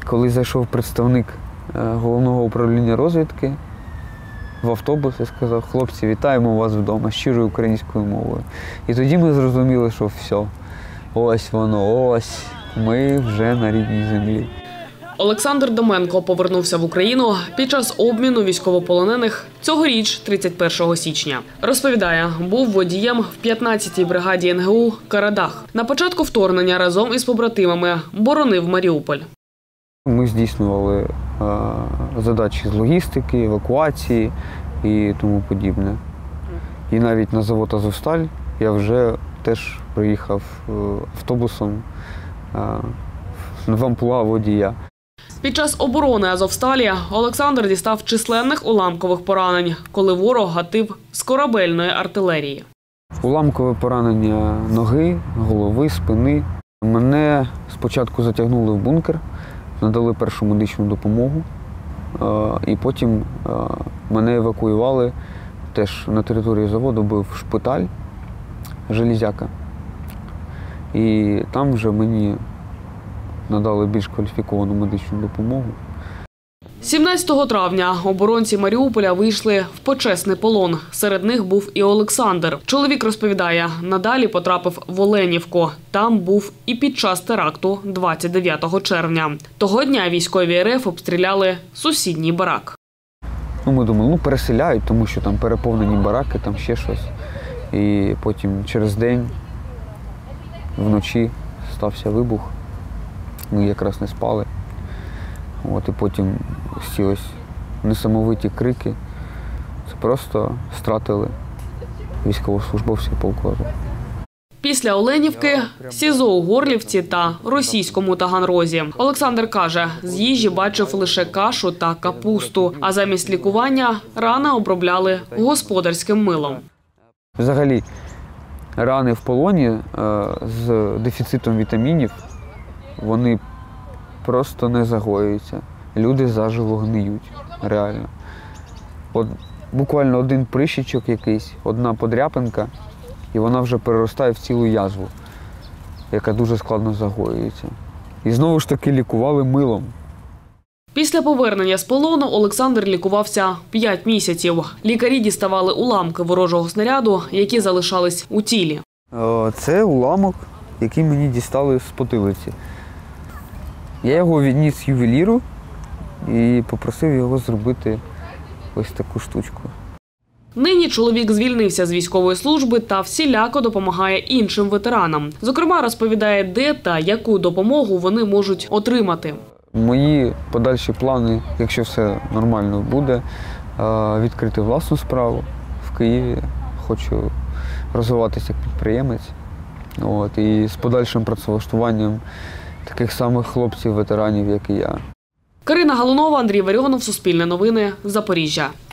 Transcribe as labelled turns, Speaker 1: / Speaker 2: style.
Speaker 1: коли зайшов представник головного управління розвідки в автобус і сказав: хлопці, вітаємо вас вдома щирою українською мовою. І тоді ми зрозуміли, що все, ось воно, ось ми вже на рідній землі.
Speaker 2: Олександр Доменко повернувся в Україну під час обміну військовополонених цьогоріч, 31 січня. Розповідає, був водієм в 15-й бригаді НГУ «Карадах». На початку вторгнення разом із побратимами боронив Маріуполь.
Speaker 1: Ми здійснювали задачі з логістики, евакуації і тому подібне. І навіть на завод «Азовсталь» я вже теж приїхав автобусом в амплуа водія.
Speaker 2: Під час оборони Азовсталі Олександр дістав численних уламкових поранень, коли ворог гатив з корабельної артилерії.
Speaker 1: Уламкове поранення ноги, голови, спини. Мене спочатку затягнули в бункер, надали першу медичну допомогу, і потім мене евакуювали теж на території заводу, був шпиталь «Железяка». І там вже мені надали більш кваліфіковану медичну допомогу.
Speaker 2: 17 травня оборонці Маріуполя вийшли в почесний полон. Серед них був і Олександр. Чоловік розповідає, надалі потрапив в Оленівку. Там був і під час теракту 29 червня. Того дня військові РФ обстріляли сусідній барак.
Speaker 1: Ми думали, переселяють, тому що там переповнені бараки, там ще щось. І потім через день вночі стався вибух. Ми якраз не спали. І потім ці ось несамовиті крики. Це просто стратили військовослужбовців полку Азов.
Speaker 2: Після Оленівки – СІЗО у Горлівці та російському Таганрозі. Олександр каже, з їжі бачив лише кашу та капусту, а замість лікування рани обробляли господарським милом.
Speaker 1: Взагалі, рани в полоні з дефіцитом вітамінів, вони просто не загоюються. Люди заживо гниють, реально. Буквально один прищичок якийсь, одна подряпинка, і вона вже переростає в цілу язву, яка дуже складно загоюється. І знову ж таки лікували милом.
Speaker 2: Після повернення з полону Олександр лікувався 5 місяців. Лікарі діставали уламки ворожого снаряду, які залишались у тілі.
Speaker 1: Це уламок, який мені дістали з потилиці. Я його відніс ювеліру і попросив його зробити ось таку штучку.
Speaker 2: Нині чоловік звільнився з військової служби та всіляко допомагає іншим ветеранам. Зокрема, розповідає, де та яку допомогу вони можуть отримати.
Speaker 1: Мої подальші плани, якщо все нормально буде, відкрити власну справу в Києві. Хочу розвиватися як підприємець. І з подальшим працевлаштуванням таких самих хлопців, ветеранів, як і я.
Speaker 2: Карина Галунова, Андрій Варіонов, Суспільне новини, Запоріжжя.